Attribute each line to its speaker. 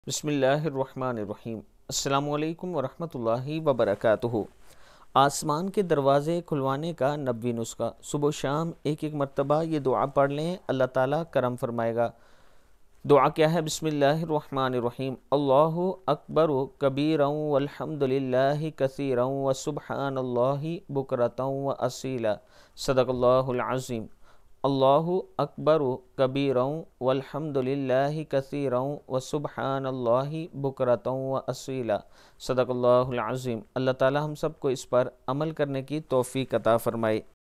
Speaker 1: बिस्मिल्लाहिर्रहमानिर्रहीम। अस्सलामुअलैकुम वरहमतुल्लाहि वबरकातुहू। आसमान के दरवाज़े खुलवाने का नबवी नुस्खा। सुबह शाम एक एक मरतबा ये दुआ पढ़ लें, अल्लाह ताला करम फरमाएगा। दुआ क्या है? बिस्मिल्लाहिर्रहमानिर्रहीम। अल्लाहु अकबर कबीरन वल्हम्दुलिल्लाहि कसीरन व सुब्हानल्लाहि बुकरतन व असीला। सदक़ल्लाहुल अज़ीम। अल्लाहु अकबर कबीरन वल्हम्दुलिल्लाहि कसीरन व सुब्हानल्लाहि बुकरतन व असीला। सदक़ल्लाहुल अज़ीम। अल्लाह ताला हम सबको इस पर अमल करने की तौफ़ीक़ अता फ़रमाए।